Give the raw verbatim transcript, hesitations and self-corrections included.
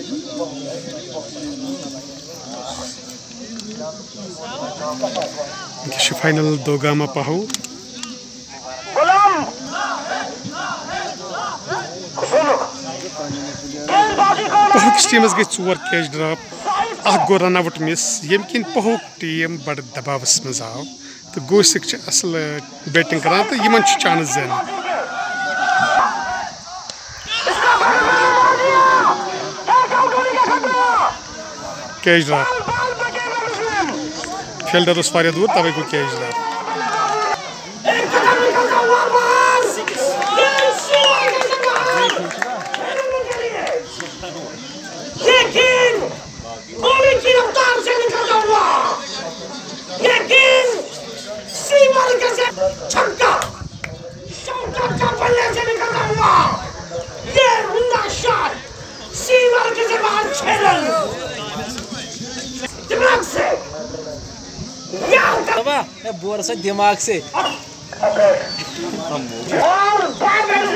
ये फाइनल दो गामा पाहु पहुक टीमस गई चोर कैच ड्रॉप अख गो रन आउट मिस यम किन पहुक टीम बड़ दबावस मज आव तो गोसिक असल बैटिंग करान तो यमन चांस जैन कैच ड्रॉप फील्डर उस वारिया दूर तवे को कैच ड्रॉप छक्का शौकत का बल्ले से निकलता हुआ ये उमदा शॉट सीवर के से बाहर छह रन दिमाग से तबा बोर से दिमाग से और